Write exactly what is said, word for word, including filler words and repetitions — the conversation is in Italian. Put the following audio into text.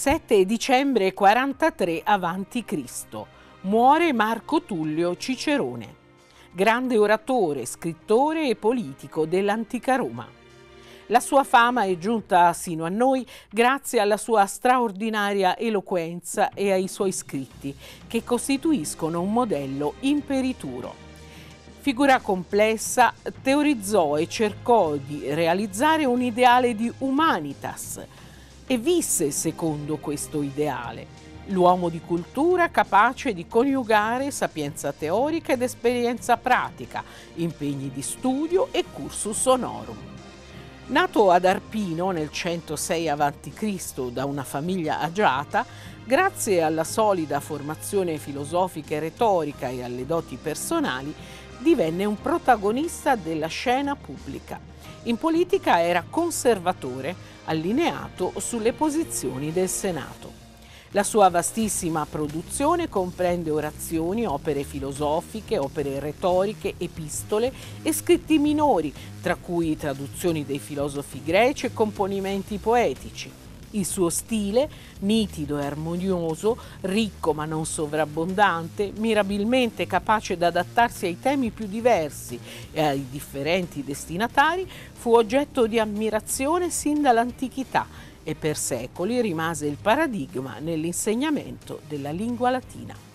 sette dicembre quarantatré avanti Cristo Muore Marco Tullio Cicerone, grande oratore, scrittore e politico dell'antica Roma. La sua fama è giunta sino a noi grazie alla sua straordinaria eloquenza e ai suoi scritti, che costituiscono un modello imperituro. Figura complessa, teorizzò e cercò di realizzare un ideale di humanitas e visse secondo questo ideale. L'uomo di cultura capace di coniugare sapienza teorica ed esperienza pratica, impegni di studio e cursus honorum. Nato ad Arpino nel centosei avanti Cristo da una famiglia agiata, grazie alla solida formazione filosofica e retorica e alle doti personali, divenne un protagonista della scena pubblica. In politica era conservatore, allineato sulle posizioni del Senato. La sua vastissima produzione comprende orazioni, opere filosofiche, opere retoriche, epistole e scritti minori, tra cui traduzioni dei filosofi greci e componimenti poetici. Il suo stile, nitido e armonioso, ricco ma non sovrabbondante, mirabilmente capace di adattarsi ai temi più diversi e ai differenti destinatari, fu oggetto di ammirazione sin dall'antichità e per secoli rimase il paradigma nell'insegnamento della lingua latina.